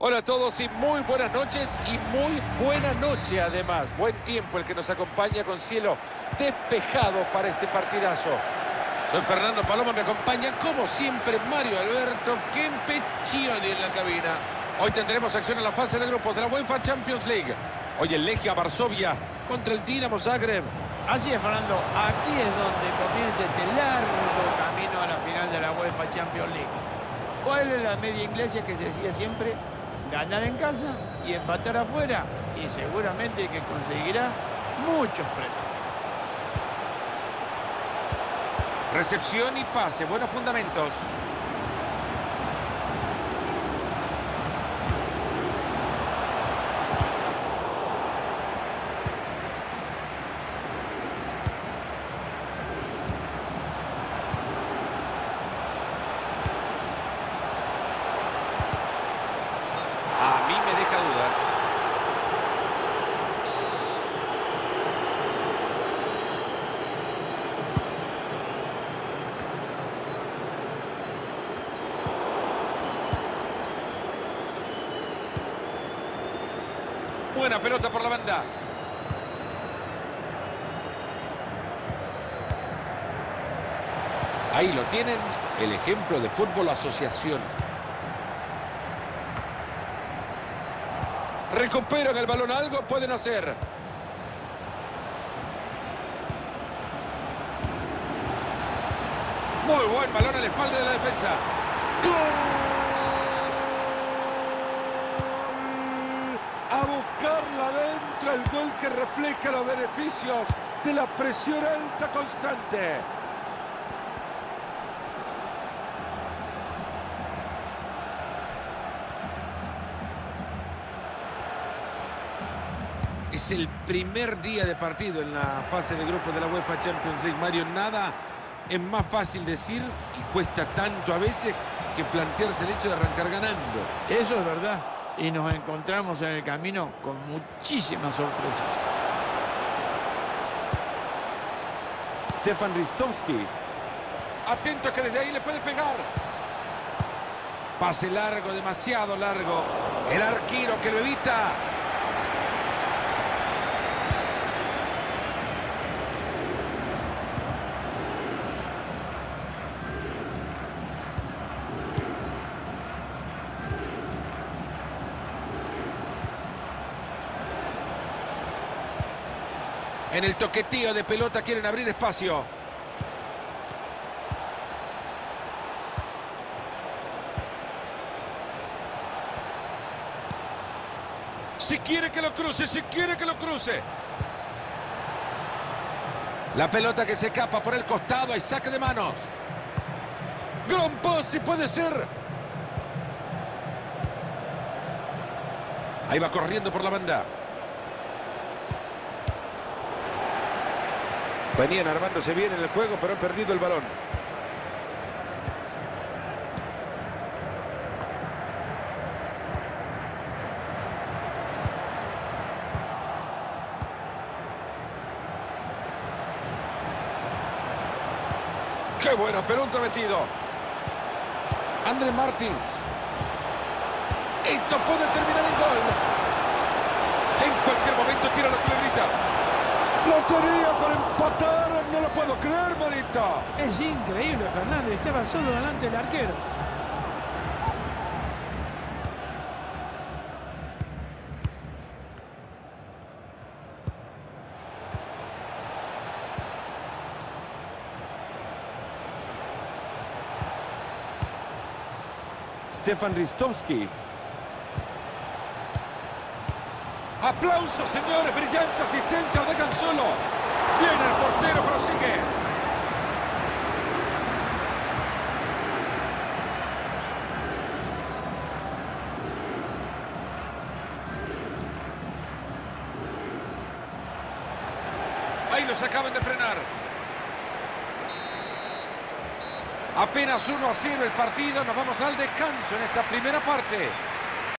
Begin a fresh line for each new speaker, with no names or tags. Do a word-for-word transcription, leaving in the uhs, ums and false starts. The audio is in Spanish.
Hola a todos y muy buenas noches y muy buena noche además. Buen tiempo el que nos acompaña con cielo despejado para este partidazo. Soy Fernando Paloma, me acompaña como siempre Mario Alberto Kempecchioni en la cabina. Hoy tendremos acción en la fase de grupos de la UEFA Champions League. Hoy el Legia Varsovia contra el Dinamo Zagreb.
Así es, Fernando. Aquí es donde comienza este largo camino a la final de la UEFA Champions League. ¿Cuál es la media inglesa que se decía siempre? Ganar en casa y empatar afuera. Y seguramente que conseguirá muchos premios.
Recepción y pase, buenos fundamentos. A mí me deja dudas. Buena pelota por la banda. Ahí lo tienen, el ejemplo de fútbol asociación. Recuperan el balón, algo pueden hacer. Muy buen balón a la espalda de la defensa. ¡Gol! A buscarla adentro, el gol que refleja los beneficios de la presión alta constante. Es el primer día de partido en la fase de grupos de la UEFA Champions League. Mario, nada es más fácil decir y cuesta tanto a veces que plantearse el hecho de arrancar ganando.
Eso es verdad. Y nos encontramos en el camino con muchísimas sorpresas.
Stefan Ristovski. Atento que desde ahí le puede pegar. Pase largo, demasiado largo. El arquero que lo evita. En el toqueteo de pelota quieren abrir espacio. Si quiere que lo cruce, si quiere que lo cruce. La pelota que se escapa por el costado, hay saque de manos. Gran pase, puede ser. Ahí va corriendo por la banda. Venían armándose bien en el juego, pero han perdido el balón. ¡Qué buena pelota metido! André Martins. Esto puede terminar en gol. En cualquier momento tira la culebrita. ¡Lo tenía para empatar! ¡No lo puedo creer, Marita!
Es increíble, Fernando. Estaba solo delante del arquero.
Stefan Ristovski. ¡Aplausos, señores! ¡Brillante asistencia! ¡Lo dejan solo! ¡Viene el portero! ¡Prosigue! Ahí los acaban de frenar. Apenas uno a cero el partido. Nos vamos al descanso en esta primera parte.